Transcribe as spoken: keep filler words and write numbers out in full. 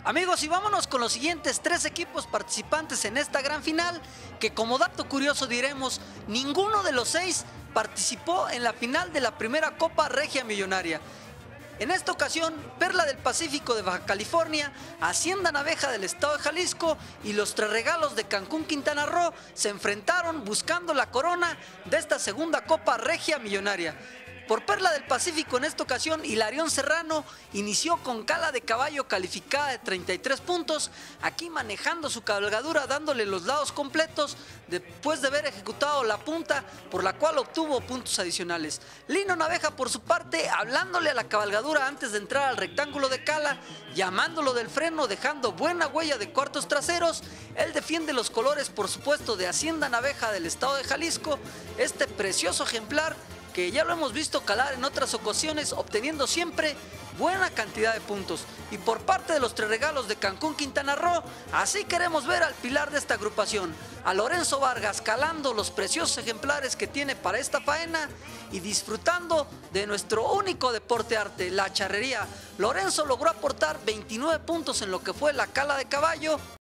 Amigos, y vámonos con los siguientes tres equipos participantes en esta gran final, que como dato curioso diremos, ninguno de los seis participó en la final de la primera Copa Regia Millonaria. En esta ocasión, Perla del Pacífico de Baja California, Hacienda Naveja del Estado de Jalisco y los Tres Regalos de Cancún, Quintana Roo se enfrentaron buscando la corona de esta segunda Copa Regia Millonaria. Por Perla del Pacífico en esta ocasión, Hilarión Serrano inició con cala de caballo calificada de treinta y tres puntos, aquí manejando su cabalgadura, dándole los lados completos después de haber ejecutado la punta, por la cual obtuvo puntos adicionales. Lino Naveja por su parte, hablándole a la cabalgadura antes de entrar al rectángulo de cala, llamándolo del freno, dejando buena huella de cuartos traseros. Él defiende los colores, por supuesto, de Hacienda Naveja del Estado de Jalisco, este precioso ejemplar que ya lo hemos visto calar en otras ocasiones, obteniendo siempre buena cantidad de puntos. Y por parte de los Tres Regalos de Cancún, Quintana Roo, así queremos ver al pilar de esta agrupación, a Lorenzo Vargas, calando los preciosos ejemplares que tiene para esta faena y disfrutando de nuestro único deporte arte, la charrería. Lorenzo logró aportar veintinueve puntos en lo que fue la cala de caballo.